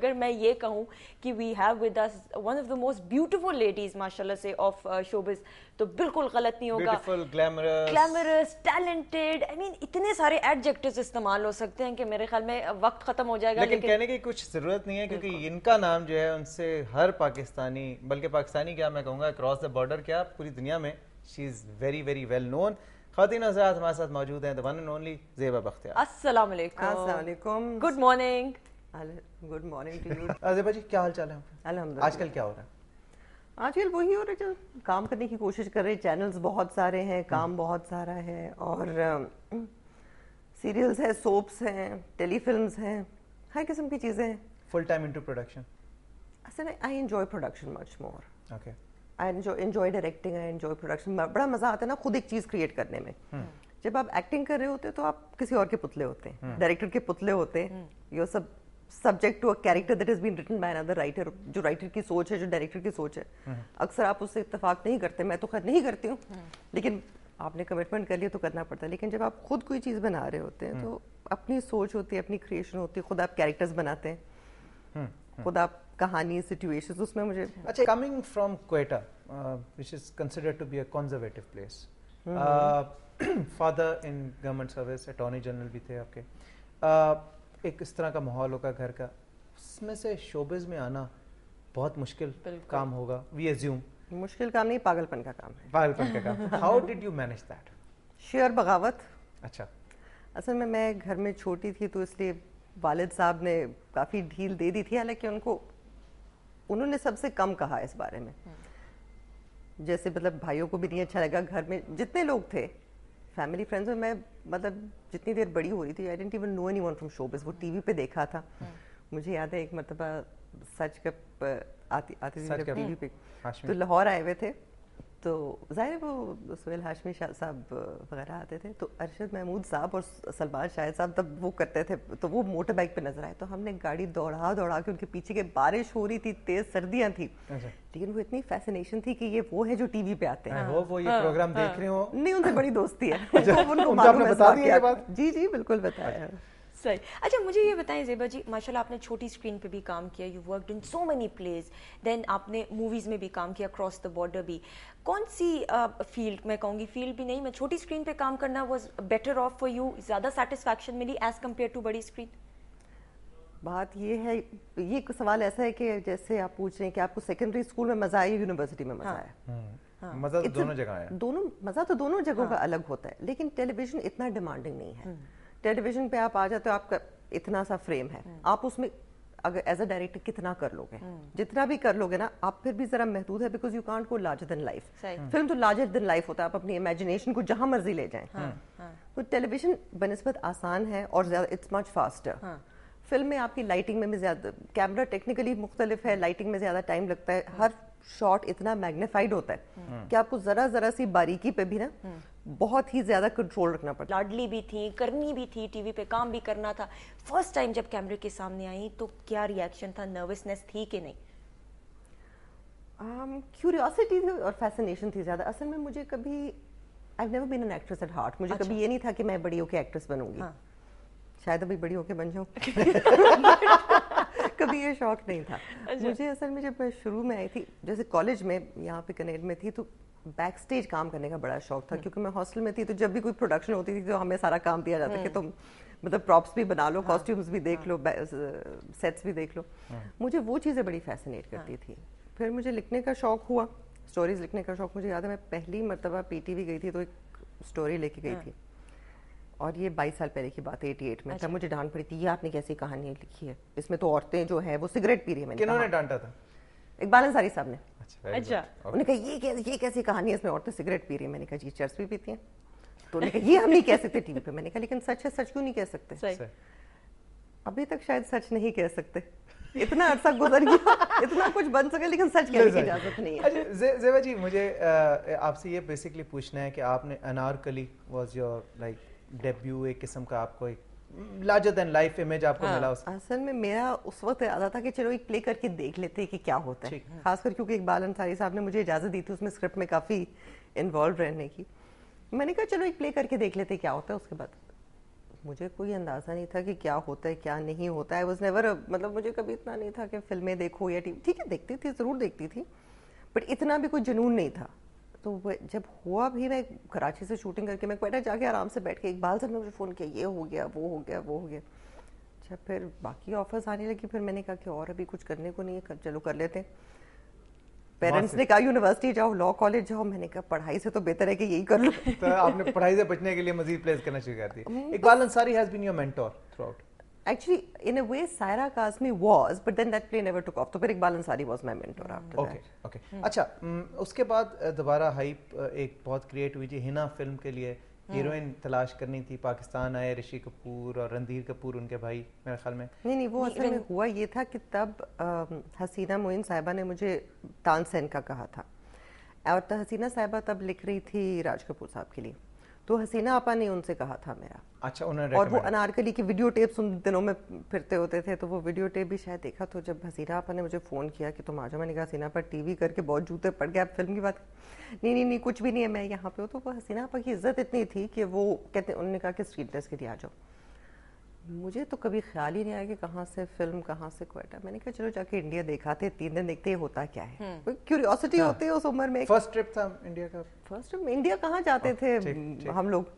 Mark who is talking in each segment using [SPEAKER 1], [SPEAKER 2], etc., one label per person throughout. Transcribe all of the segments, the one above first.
[SPEAKER 1] اگر میں یہ کہوں کہ we have with us one of the most beautiful ladies ماشاءاللہ سے آف شوبز, تو بالکل غلط نہیں ہوگا.
[SPEAKER 2] Beautiful,
[SPEAKER 1] glamorous, talented, I mean اتنے سارے ایڈجیکٹیوز استعمال ہو سکتے ہیں کہ میرے خیال میں وقت ختم ہو جائے گا.
[SPEAKER 2] لیکن کہنے کی کچھ ضرورت نہیں ہے, کیونکہ ان کا نام جو ہے ان سے ہر پاکستانی, بلکہ پاکستانی کیا میں کہوں گا اکراس دا بارڈر, کیا پوری دنیا میں she is very very well known. خواتین حضرات ہمارے ساتھ موجود ہیں, the one and only زیبا بختیار.
[SPEAKER 1] السلام علیکم.
[SPEAKER 3] السلام علیکم.
[SPEAKER 1] Good morning.
[SPEAKER 3] Good morning to you.
[SPEAKER 2] Zeba ji کیا حال چال ہے؟
[SPEAKER 3] الحمدللہ.
[SPEAKER 2] آج کل کیا ہو رہا ہے؟
[SPEAKER 3] آج کل وہی ہو رہا ہے جو کام کرنے کی کوشش کر رہے ہیں. چینلز بہت سارے ہیں, کام بہت سارا ہے, اور سیریلز ہیں, سوپس ہیں, ٹیلی فلمز ہیں, ہر قسم کی چیزیں ہیں.
[SPEAKER 2] Full time into production.
[SPEAKER 3] اصل میں I enjoy production much more.
[SPEAKER 2] Okay.
[SPEAKER 3] I enjoy directing, I enjoy production. بڑا مزہ آتا ہے نا خود ایک چیز کریٹ کرنے میں. جب آپ ایکٹنگ کر رہے ہوتے ہیں تو آپ کسی اور کے پتلے ہوتے ہیں, ڈائریکٹر کے پتلے ہوتے ہیں. یہ سب subject to a character that has been written by another writer. جو رائٹر کی سوچ ہے, جو ڈائریکٹر کی سوچ ہے, اکثر آپ اس سے اتفاق نہیں کرتے. میں تو خیر نہیں کرتی ہوں, لیکن آپ نے کمٹمنٹ کر لیا تو کرنا پڑتا ہے. لیکن جب آپ خود کوئی چیز بنا رہے ہوتے ہیں تو اپنی سوچ ہوتی ہے, اپنی کریشن ہوتی ہے, خود آپ کیریکٹرز بناتے ہیں, خود آپ کہانی, سچویشنز. اس میں مجھے
[SPEAKER 2] اچھا, coming from Quetta which is considered to be a conservative place, father in government service, attorney general بھی تھے آپ کے, ایک اس طرح کا ماحول ہوگا گھر کا, اس میں سے شوبز میں آنا بہت مشکل کام ہوگا. وی ایزیوم
[SPEAKER 3] مشکل کام نہیں, پاگل پن کا کام ہے.
[SPEAKER 2] پاگل پن کا کام. How did you manage that?
[SPEAKER 3] شیئر بغاوت.
[SPEAKER 2] اچھا.
[SPEAKER 3] اصل میں گھر میں چھوٹی تھی تو اس لیے والد صاحب نے کافی ڈھیل دے دی تھی, حالانکہ انہوں نے سب سے کم کہا اس بارے میں. جیسے مطلب بھائیوں کو بھی نہیں اچھا لگا. گھر میں جتنے لوگ تھے فیملی فرینڈز میں مطلب جتنی دیر بڑی ہو رہی تھی, I didn't even know anyone from showbiz. وہ ٹی وی پہ دیکھا تھا. مجھے یاد ہے ایک مرتبہ سچ کپ آتی تھی ٹی وی پہ, تو لاہور آئے ہوئے تھے, تو ظاہر ہے وہ سہیل ہاشمی شاہ صاحب وغیرہ آتے تھے, تو ارشد محمود صاحب اور سلمان شاہد صاحب تب وہ کرتے تھے, تو وہ موٹر بائک پہ نظر آئے. تو ہم نے گاڑی دوڑا کے ان کے پیچھے کے, بارش ہو رہی تھی, تیز سردیاں تھیں, لیکن وہ اتنی فیسنیشن تھی کہ یہ ہے جو ٹی وی پہ آتے ہیں,
[SPEAKER 2] وہ یہ پروگرام دیکھ رہے ہو.
[SPEAKER 3] نہیں, ان سے بڑی دوستی ہے. ان کو معلوم ہے. جی جی بالکل بتایا.
[SPEAKER 1] صحیح. اچھا مجھے یہ بتائیں زیبا جی, ماشاء اللہ آپ نے چھوٹی اسکرین پہ بھی کام کیا, you worked in so many plays, دین آپ نے موویز میں بھی کام کیا, کراس دا بارڈر بھی. کون سی فیلڈ, میں کہوں گی فیلڈ بھی نہیں, میں چھوٹی اسکرین پہ کام کرنا was better off for you, زیادہ سیٹسفیکشن ملی ایز کمپیئر ٹو بڑی اسکرین؟
[SPEAKER 3] بات یہ ہے, یہ سوال ایسا ہے کہ جیسے آپ پوچھ رہے ہیں کہ آپ کو سیکنڈری اسکول میں مزہ آیا, یونیورسٹی میں مزہ آیا.
[SPEAKER 2] مزہ تو دونوں جگہ آیا.
[SPEAKER 3] مزہ تو دونوں جگہوں کا الگ ہوتا ہے, لیکن ٹیلی ویژن اتنا ڈیمانڈنگ نہیں ہے. ٹیلی ویژن پہ آپ آ جاتے ہو, آپ کا اتنا سا فریم ہے, آپ اس میں اگر ایز اے ڈائریکٹر کتنا کر لو گے, جتنا بھی کر لو گے نا, آپ پھر بھی ذرا محدود ہے, because you can't go larger than life. Film تو لارجر دین لائف ہوتا ہے, آپ اپنی امیجنیشن کو جہاں مرضی لے جائیں. تو ٹیلی ویژن بنسبت آسان ہے اور زیادہ اٹس مچ فاسٹر. فلم میں آپ کی لائٹنگ میں بھی زیادہ, کیمرہ ٹیکنیکلی مختلف ہے, لائٹنگ میں زیادہ ٹائم لگتا ہے, ہر شاٹ اتنا میگنیفائڈ ہوتا ہے کہ آپ کو ذرا سی باریکی پہ بھی نا بہت ہی زیادہ کنٹرول رکھنا پڑتا ہے.
[SPEAKER 1] لاڈلی بھی تھی, کرنی بھی تھی, ٹی وی پہ کام بھی کرنا تھا. فرسٹ ٹائم جب کیمرے کے سامنے آئی تو کیا ریئیکشن تھا, نروسنس تھی کہ نہیں؟
[SPEAKER 3] کیوریوسٹی تھی اور فیسنیشن تھی زیادہ. اصل میں مجھے کبھی I've never been an actress at heart. مجھے کبھی یہ نہیں تھا کہ میں بڑی ہو کے ایکٹریس بنوں گی. شاید ابھی بڑی ہو کے بن جاؤں, کبھی یہ شوق نہیں تھا مجھے. اصل میں جب میں شروع میں آئی تھی, جیسے کالج میں یہاں پہ کنیڈ میں تھی, تو بیک سٹیج کام کرنے کا بڑا شوق تھا, کیونکہ میں ہاسٹل میں تھی. تو جب بھی کوئی پروڈکشن ہوتی تھی تو ہمیں سارا کام دیا جاتا کہ تم مطلب پراپس بھی بنا لو, کاسٹیومز بھی دیکھ لو, سیٹس بھی دیکھ لو. مجھے وہ چیزیں بڑی فیسنیٹ کرتی تھی. پھر مجھے لکھنے کا شوق ہوا, اسٹوریز لکھنے کا شوق. مجھے یاد ہے میں پہلی مرتبہ پی ٹی وی گئی تھی تو ایک اسٹوری لے کے گئی تھی, اور یہ 22 سال پہلے کی بات ہے, 88 میں. تب مجھے ڈانٹ پڑی تھی, یہ آپ نے کیسی کہانی لکھی ہے, اس میں تو عورتیں جو ہے وہ سگریٹ پی رہی ہیں.
[SPEAKER 2] کنہوں نے ڈانٹا تھا؟
[SPEAKER 3] اقبال انصاری صاحب نے.
[SPEAKER 1] اچھا.
[SPEAKER 3] انہوں نے کہا یہ کیسی کہانی ہے, اس میں عورتیں سگریٹ پی رہی ہیں. میں نے کہا جی چرس بھی پیتی ہیں. تو انہوں نے کہا یہ ہم نہیں کہہ سکتے ٹی وی پہ. میں نے کہا لیکن سچ ہے, سچ کیوں نہیں کہہ سکتے؟ ابھی تک شاید سچ نہیں کہہ سکتے, اتنا عرصہ گزر گیا, اتنا کچھ بن سکے, لیکن سچ کہنے کی اجازت نہیں ہے.
[SPEAKER 2] زیبا جی مجھے آپ سے یہ بیسکلی پوچھنا ہے کہ آپ نے Anarkali was your like debut, ایک قسم کا آپ کو ایک لارجر دین لائف امیج آپ کو ملا.
[SPEAKER 3] اصل میں میرا اس وقت ارادہ تھا کہ چلو ایک پلے کر کے دیکھ لیتے کہ کیا ہوتا ہے, خاص کر کیونکہ اقبال انصاری صاحب نے مجھے اجازت دی تھی اس میں اسکرپٹ میں کافی انوالو رہنے کی. میں نے کہا چلو ایک پلے کر کے دیکھ لیتے کیا ہوتا ہے. اس کے بعد مجھے کوئی اندازہ نہیں تھا کہ کیا ہوتا ہے کیا نہیں ہوتا ہے. I was never مطلب مجھے کبھی اتنا نہیں تھا کہ فلمیں دیکھو یا ٹھیک ہے دیکھتی تھی, ضرور دیکھتی تھی, بٹ اتنا بھی کوئی جنون نہیں تھا. تو جب ہوا بھی, میں کراچی سے شوٹنگ کر کے میں کوئٹہ جا کے آرام سے بیٹھ کے اقبال صاحب نے مجھے فون کیا, یہ ہو گیا وہ ہو گیا وہ ہو گیا. جب پھر باقی آفرز آنے لگی پھر میں نے کہا کہ اور ابھی کچھ کرنے کو نہیں ہے, چلو کر لیتے ہیں. پیرنٹس نے کہا یونیورسٹی جاؤ, لاء کالج جاؤ. میں نے کہا پڑھائی سے تو بہتر ہے کہ یہی کر لو.
[SPEAKER 2] تو آپ نے پڑھائی سے بچنے کے لیے مزید پلیز کرنا شروع کر دی. Iqbal Ansari has been your mentor throughout.
[SPEAKER 3] Actually, in a way, Saira Kazmi was, but then that play never took off. So, then Iqbal Ansari was my mentor after that.
[SPEAKER 2] Okay. اچھا, اس کے بعد دوبارہ hype ایک بہت create ہوئی جی ہنا film کے لیے. ہیروئن تلاش کرنی تھی, پاکستان آئے رشی کپور اور رندھیر کپور ان کے بھائی میرے خیال میں.
[SPEAKER 3] نہیں وہ اصل میں ہوا یہ تھا کہ تب حسینہ معین صاحبہ نے مجھے تان سین کا کہا تھا, اور حسینہ صاحبہ تب لکھ رہی تھی راج کپور صاحب کے لیے. تو حسینہ آپا نے ان سے کہا تھا میرا.
[SPEAKER 2] اچھا, انہوں نے
[SPEAKER 3] اور وہ انارکلی کی ویڈیو ٹیپس ان دنوں میں پھرتے ہوتے تھے, تو وہ ویڈیو ٹیپ بھی شاید دیکھا. تو جب حسینہ آپا نے مجھے فون کیا کہ تم آ جاؤ, میں نے کہا حسینہ آپا ٹی وی کر کے بہت جوتے پڑ گئے, آپ فلم کی بات. نہیں کچھ بھی نہیں ہے, میں یہاں پہ ہوں. تو وہ حسینہ آپا کی عزت اتنی تھی کہ وہ کہتے, انہوں نے کہا کہ اسکرین ٹیسٹ کے لیے آ جاؤ. مجھے تو کبھی خیال ہی نہیں آیا کہ کہاں سے فلم کہاں سے کوئٹہ. میں نے کہا چلو جا کے انڈیا دیکھاتے, 3 دن دیکھتے ہوتا کیا ہے. کیوریوسٹی ہوتی ہے اس عمر میں.
[SPEAKER 2] فرسٹ ٹرپ تھا انڈیا کا.
[SPEAKER 3] فرسٹ ٹرپ انڈیا کہاں جاتے تھے ہم لوگ.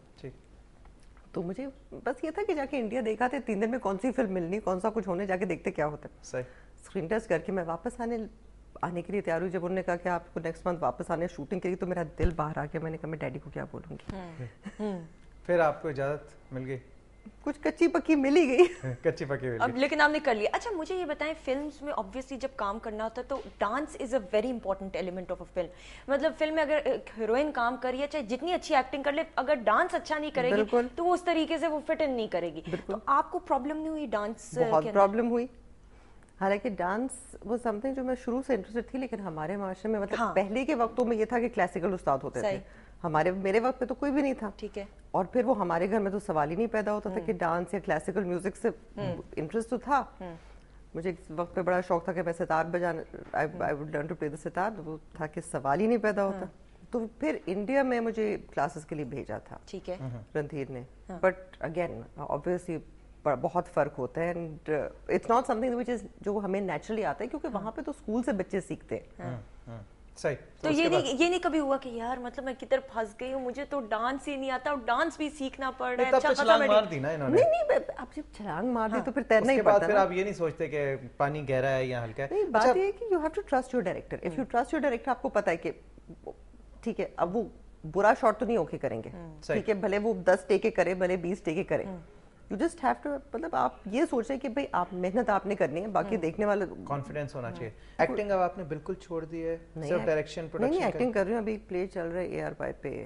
[SPEAKER 3] تو مجھے بس یہ تھا کہ جا کے انڈیا دیکھا تھے, 3 دن میں کون سی فلم ملنی, کون سا کچھ ہونے, جا کے دیکھتے کیا ہوتا ہے. اسکرین ٹیسٹ کر کے میں واپس آنے کے لیے تیار ہوئی. جب انہوں نے کہا کہ آپ کو نیکسٹ منتھ واپس آنے شوٹنگ کے لیے, تو میرا دل باہر آ گیا. میں نے کہا میں ڈیڈی کو کیا بولوں گی.
[SPEAKER 2] پھر آپ کو اجازت مل گئی,
[SPEAKER 3] کچھ کچی پکی ملی گئی.
[SPEAKER 2] کچی پکی ملی
[SPEAKER 1] اب, لیکن آپ نے کر لیا. اچھا مجھے یہ بتائیں, فلمس میں obviously جب کام کرنا ہوتا ہے تو dance is a very important element of a film. مطلب فلم میں اگر ہیروئن کام کر رہی ہے, چاہے جتنی اچھی ایکٹنگ کر لے, اگر ڈانس اچھا نہیں کرے گی تو وہ اس طریقے سے وہ فٹ ان نہیں کرے گی. تو آپ کو پرابلم نہیں ہوئی ڈانس؟
[SPEAKER 3] بہت پرابلم ہوئی. حالانکہ ڈانس وہ سم تھنگ جو میں شروع سے انٹرسٹڈ تھی, لیکن ہمارے معاشرے میں مطلب پہلے کے وقتوں میں یہ تھا کہ کلاسیکل استاد ہوتے تھے. میرے وقت پہ تو کوئی بھی نہیں تھا. ٹھیک ہے. اور پھر وہ ہمارے گھر میں تو سوال ہی نہیں پیدا ہوتا تھا کہ ڈانس یا کلاسیکل میوزک سے انٹرسٹ تو تھا. مجھے ایک وقت پہ بڑا شوق تھا کہ میں ستار بجانا, I would learn to play the sitar. وہ تھا کہ سوال ہی نہیں پیدا ہوتا. تو پھر انڈیا میں مجھے کلاسز کے لیے بھیجا تھا
[SPEAKER 1] ٹھیک ہے
[SPEAKER 3] رندھیر نے. بٹ اگین obviously بہت فرق ہوتا ہے, and it's not something which is جو ہمیں نیچرلی آتا ہے, کیونکہ وہاں پہ تو اسکول سے بچے سیکھتے ہیں.
[SPEAKER 2] صحیح.
[SPEAKER 1] تو یہ نہیں کبھی ہوا کہ یار مطلب میں کدھر پھنس گئی ہوں, مجھے تو ڈانس ہی نہیں آتا اور ڈانس بھی سیکھنا پڑ رہا ہے.
[SPEAKER 2] اچھا چھلانگ مار دی نا انہوں نے.
[SPEAKER 3] نہیں اب جب چھلانگ مار دی تو پھر تیرنا ہی پڑتا ہے.
[SPEAKER 2] اس کے بعد پھر آپ یہ نہیں سوچتے کہ پانی گہرا ہے یا ہلکا ہے.
[SPEAKER 3] نہیں, بات یہ ہے کہ you have to trust your director. If you trust your director, آپ کو پتا ہے کہ ٹھیک ہے اب وہ برا شاٹ تو نہیں اوکے کریں گے, ٹھیک ہے, بھلے وہ 10 ٹیکے کرے, بھلے 20 ٹیکے کرے. You just have to, مطلب آپ یہ سوچ رہے کہ بھائی آپ محنت آپ نے کرنی ہے, باقی دیکھنے والے
[SPEAKER 2] کانفیڈنس ہونا چاہیے. ایکٹنگ اب آپ نے بالکل چھوڑ دی ہے, صرف ڈائریکشن پروڈکشن؟
[SPEAKER 3] نہیں, ایکٹنگ کر رہی ہوں. ابھی پلے چل رہا ہے AR پہ,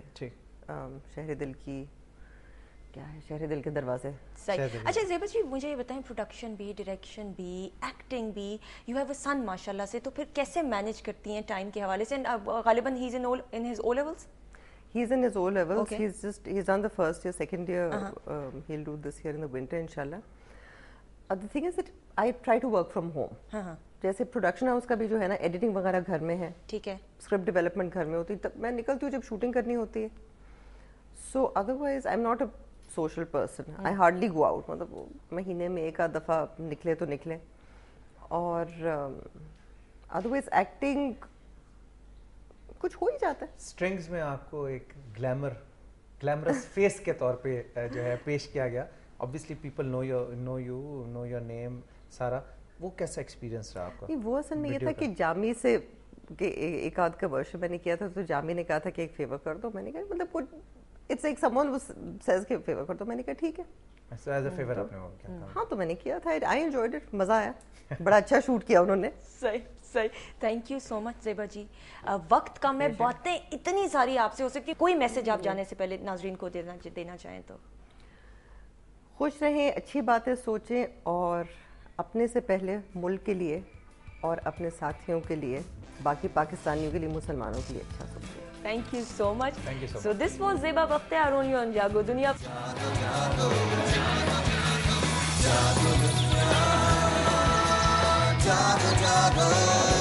[SPEAKER 3] شہر دل کی, کیا ہے, شہر دل کے دروازے.
[SPEAKER 1] اچھا زیبا جی مجھے یہ بتائیں, پروڈکشن بھی, ڈائریکشن بھی, ایکٹنگ بھی, یو ہیو اے سن ماشاء اللہ سے, تو پھر کیسے مینیج کرتی ہیں ٹائم کے حوالے سے؟ غالباً he is in his O levels.
[SPEAKER 3] He's in his O levels. Okay. He's done the first year, second year. He'll do this year in the winter, inshallah. The thing is that I try to work from home. جیسے production house کا بھی جو ہے نا, editing وغیرہ گھر میں ہے, ٹھیک ہے, اسکرپٹ ڈیولپمنٹ گھر میں ہوتی ہے, تب میں نکلتی ہوں جب شوٹنگ کرنی ہوتی ہے. So otherwise I am not a social person. I hardly go out. مطلب مہینے میں ایک آدھ دفعہ نکلے تو نکلے. اور ادروائز ایکٹنگ کچھ ہو ہی جاتا ہے.
[SPEAKER 2] اسٹرنگز میں آپ کو ایک گلیمرس فیس کے طور پہ جو ہے پیش کیا گیا. obviously people know your name سارا. وہ کیسا ایکسپیرینس رہا آپ کا؟
[SPEAKER 3] وہ اصل میں یہ تھا کہ جامی سے ایک آدھ کمرشل میں نے کیا تھا, تو جامی نے کہا تھا کہ ایک فیور کر دو. میں نے کہا مطلب it's like someone says کہ فیور کر دو. میں نے کہا ٹھیک ہے,
[SPEAKER 2] ایز اے فیور آپ نے وہ کیا تھا.
[SPEAKER 3] ہاں تو میں نے کیا تھا. آئی انجوائڈ اٹ, مزہ آیا, بڑا اچھا شوٹ کیا انہوں نے.
[SPEAKER 1] صحیح. Thank you so much Zeba ji. وقت کم ہے, باتیں اتنی ساری آپ سے ہو سکتی. کوئی میسج آپ جانے سے پہلے ناظرین کو دینا چاہیں تو؟
[SPEAKER 3] خوش رہیں, اچھی باتیں سوچیں, اور اپنے سے پہلے ملک کے لیے اور اپنے ساتھیوں کے لیے, باقی پاکستانیوں کے لیے, مسلمانوں کے لیے اچھا سوچیں.
[SPEAKER 1] Thank you so much. So this was Zeba Bakhtiar only on Jago Duniya. Jago.